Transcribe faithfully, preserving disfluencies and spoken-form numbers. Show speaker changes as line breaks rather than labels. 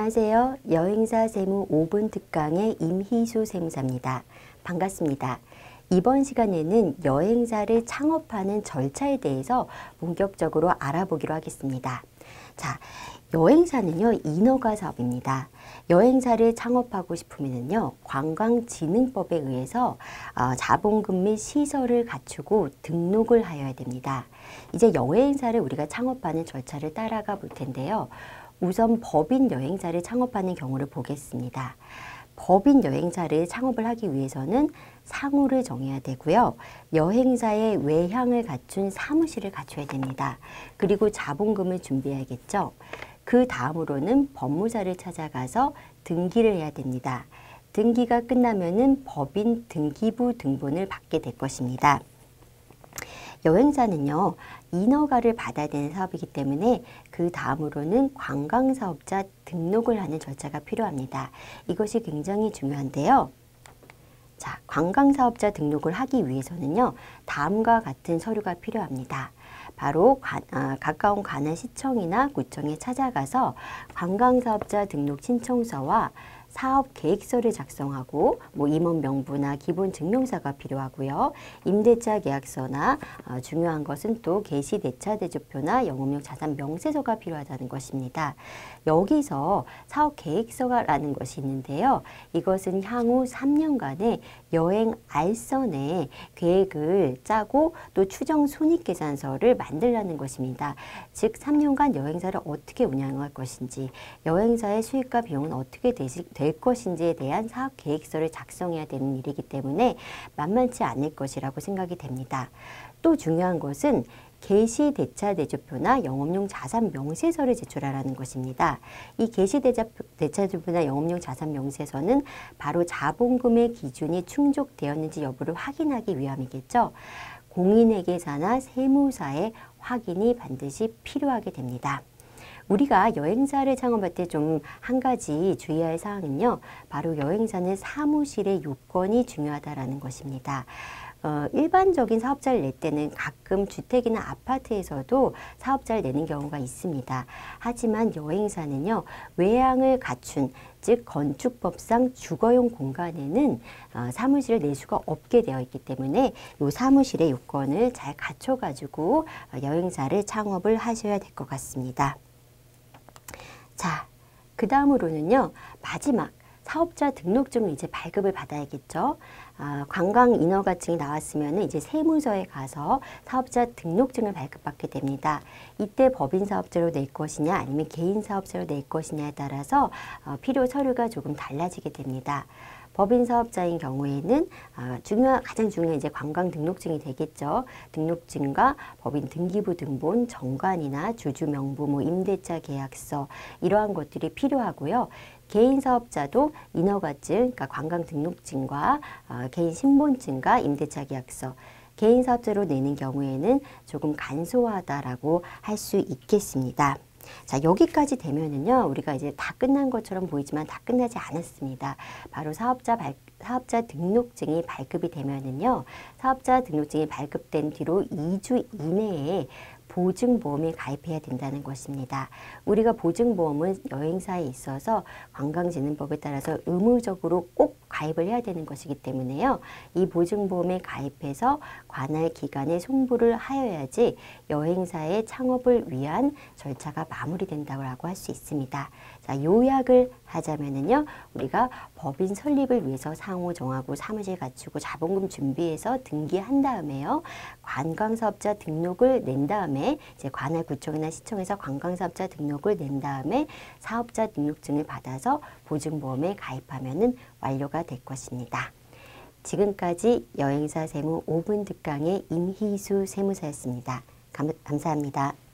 안녕하세요. 여행사 세무 오 분 특강의 임희수 세무사입니다. 반갑습니다. 이번 시간에는 여행사를 창업하는 절차에 대해서 본격적으로 알아보기로 하겠습니다. 자, 여행사는요, 인허가 사업입니다. 여행사를 창업하고 싶으면요, 관광진흥법에 의해서 어, 자본금 및 시설을 갖추고 등록을 하여야 됩니다. 이제 여행사를 우리가 창업하는 절차를 따라가 볼 텐데요. 우선 법인 여행사를 창업하는 경우를 보겠습니다. 법인 여행사를 창업을 하기 위해서는 상호를 정해야 되고요. 여행사의 외향을 갖춘 사무실을 갖춰야 됩니다. 그리고 자본금을 준비해야겠죠. 그 다음으로는 법무사를 찾아가서 등기를 해야 됩니다. 등기가 끝나면은 법인 등기부 등본을 받게 될 것입니다. 여행사는요, 인허가를 받아야 되는 사업이기 때문에 그 다음으로는 관광사업자 등록을 하는 절차가 필요합니다. 이것이 굉장히 중요한데요. 자, 관광사업자 등록을 하기 위해서는요, 다음과 같은 서류가 필요합니다. 바로 관, 아, 가까운 관할시청이나 구청에 찾아가서 관광사업자 등록 신청서와 사업 계획서를 작성하고 뭐 임원 명부나 기본 증명서가 필요하고요. 임대차 계약서나 어, 중요한 것은 또 개시 대차 대조표나 영업용 자산 명세서가 필요하다는 것입니다. 여기서 사업 계획서라는 것이 있는데요. 이것은 향후 삼 년간의 여행 알선의 계획을 짜고 또 추정 손익계산서를 만들라는 것입니다. 즉 삼 년간 여행사를 어떻게 운영할 것인지, 여행사의 수익과 비용은 어떻게 되시, 될 것인지에 대한 사업 계획서를 작성해야 되는 일이기 때문에 만만치 않을 것이라고 생각이 됩니다. 또 중요한 것은 개시 대차 대조표나 영업용 자산 명세서를 제출하라는 것입니다. 이 개시 대차 대조표나 영업용 자산 명세서는 바로 자본금의 기준이 충족되었는지 여부를 확인하기 위함이겠죠. 공인회계사나 세무사의 확인이 반드시 필요하게 됩니다. 우리가 여행사를 창업할 때 좀 한 가지 주의할 사항은요, 바로 여행사는 사무실의 요건이 중요하다라는 것입니다. 어, 일반적인 사업자를 낼 때는 가끔 주택이나 아파트에서도 사업자를 내는 경우가 있습니다. 하지만 여행사는요, 외향을 갖춘, 즉 건축법상 주거용 공간에는 어, 사무실을 낼 수가 없게 되어 있기 때문에 이 사무실의 요건을 잘 갖춰가지고 어, 여행사를 창업을 하셔야 될 것 같습니다. 자, 그 다음으로는요, 마지막 사업자 등록증을 이제 발급을 받아야겠죠. 아, 관광 인허가증이 나왔으면 이제 세무서에 가서 사업자 등록증을 발급받게 됩니다. 이때 법인 사업자로 낼 것이냐 아니면 개인 사업자로 낼 것이냐에 따라서 어, 필요 서류가 조금 달라지게 됩니다. 법인 사업자인 경우에는 아, 중요한, 가장 중요한 이제 관광 등록증이 되겠죠. 등록증과 법인 등기부 등본, 정관이나 주주 명부, 뭐 임대차 계약서 이러한 것들이 필요하고요. 개인 사업자도 인허가증, 그러니까 관광 등록증과 어, 개인 신분증과 임대차 계약서, 개인 사업자로 내는 경우에는 조금 간소하다라고 할 수 있겠습니다. 자, 여기까지 되면은요, 우리가 이제 다 끝난 것처럼 보이지만 다 끝나지 않았습니다. 바로 사업자 발, 사업자 등록증이 발급이 되면은요, 사업자 등록증이 발급된 뒤로 이 주 이내에 보증보험에 가입해야 된다는 것입니다. 우리가 보증보험은 여행사에 있어서 관광진흥법에 따라서 의무적으로 꼭 가입을 해야 되는 것이기 때문에요. 이 보증보험에 가입해서 관할 기관에 송부를 하여야지 여행사의 창업을 위한 절차가 마무리된다고 할 수 있습니다. 자, 요약을 하자면은요, 우리가 법인 설립을 위해서 상호 정하고 사무실 갖추고 자본금 준비해서 등기한 다음에요, 관광사업자 등록을 낸 다음에 이제 관할 구청이나 시청에서 관광사업자 등록을 낸 다음에 사업자 등록증을 받아서 보증보험에 가입하면은 완료가 될 것입니다. 지금까지 여행사 세무 오 분 특강의 임희수 세무사였습니다. 감, 감사합니다.